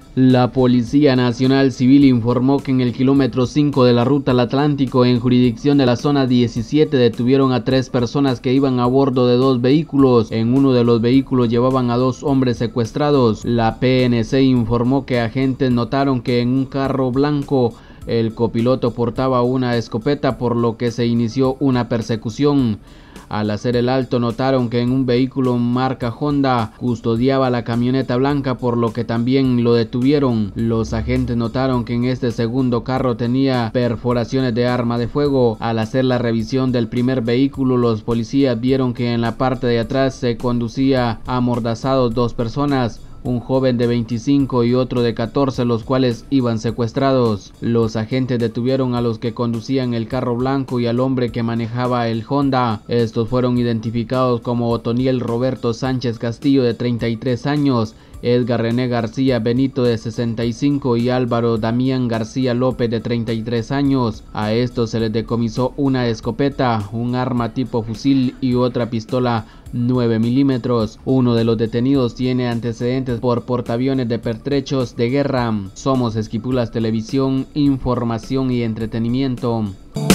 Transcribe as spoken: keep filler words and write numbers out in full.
La Policía Nacional Civil informó que en el kilómetro cinco de la ruta al Atlántico, en jurisdicción de la zona diecisiete, detuvieron a tres personas que iban a bordo de dos vehículos. En uno de los vehículos llevaban a dos hombres secuestrados. La P N C informó que agentes notaron que en un carro blanco el copiloto portaba una escopeta, por lo que se inició una persecución. Al hacer el alto notaron que en un vehículo marca Honda custodiaba la camioneta blanca, por lo que también lo detuvieron. Los agentes notaron que en este segundo carro tenía perforaciones de arma de fuego. Al hacer la revisión del primer vehículo, los policías vieron que en la parte de atrás se conducía amordazados dos personas, un joven de veinticinco y otro de catorce, los cuales iban secuestrados. Los agentes detuvieron a los que conducían el carro blanco y al hombre que manejaba el Honda. Estos fueron identificados como Otoniel Roberto Sánchez Castillo, de treinta y tres años, Edgar René García Benito, de sesenta y cinco, y Álvaro Damián García López, de treinta y tres años. A estos se les decomisó una escopeta, un arma tipo fusil y otra pistola nueve milímetros. Uno de los detenidos tiene antecedentes por portaaviones de pertrechos de guerra. Somos Esquipulas Televisión, información y entretenimiento.